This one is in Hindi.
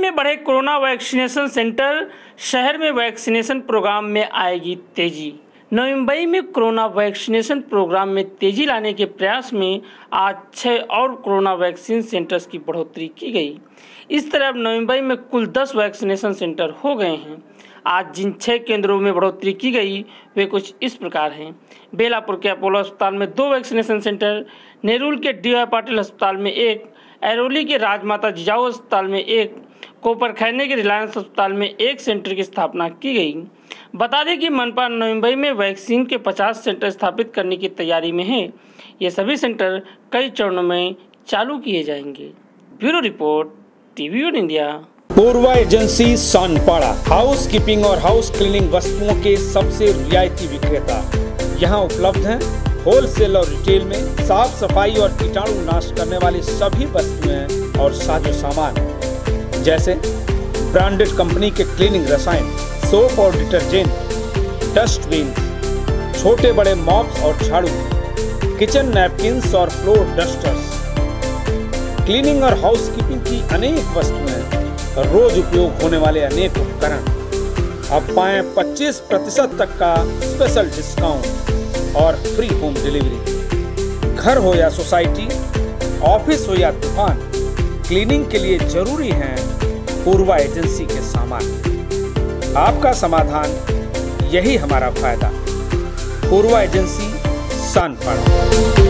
में बढ़े कोरोना वैक्सीनेशन सेंटर, शहर में वैक्सीनेशन प्रोग्राम में आएगी तेजी। नवी मुंबई में कोरोना वैक्सीनेशन प्रोग्राम में तेजी लाने के प्रयास में आज 6 और कोरोना वैक्सीन सेंटर्स की बढ़ोतरी की गई। इस तरह अब नवी मुंबई में कुल 10 वैक्सीनेशन सेंटर हो गए हैं। आज जिन 6 केंद्रों में बढ़ोतरी की गई वे कुछ इस प्रकार हैं। बेलापुर के अपोलो अस्पताल में 2 वैक्सीनेशन सेंटर, नेरुल के डी.वाई. पाटिल अस्पताल में 1, ऐरोली के राजमाता जिजाऊ अस्पताल में 1, कोपरखैरने के रिलायंस अस्पताल में 1 सेंटर की स्थापना की गई। बता दें कि मनपा नवी मुंबई में वैक्सीन के 50 सेंटर स्थापित करने की तैयारी में है। ये सभी सेंटर कई चरणों में चालू किए जाएंगे। Bureau report, TV one India. Purva agency Sanpada housekeeping और हाउस क्लीनिंग वस्तुओं के सबसे रियायती विक्रेता यहाँ उपलब्ध हैं। होलसेल और रिटेल में साफ सफाई और कीटाणु नाश करने वाली सभी वस्तुएं और साजो सामान, जैसे ब्रांडेड कंपनी के क्लीनिंग रसायन, सोप और डिटर्जेंट, डस्टबिन, छोटे बड़े मॉप्स और झाड़ू, किचन नैपकिन्स और फ्लोर डस्टर्स, क्लीनिंग और हाउसकीपिंग की अनेक वस्तुएं, रोज उपयोग होने वाले अनेक उपकरण। अब पाएं 25% तक का स्पेशल डिस्काउंट और फ्री होम डिलीवरी। घर हो या सोसाइटी, ऑफिस हो या दुकान, क्लीनिंग के लिए जरूरी हैं पूर्वा एजेंसी के सामान। आपका समाधान, यही हमारा फायदा। पूर्वा एजेंसी, सानपाड़ा।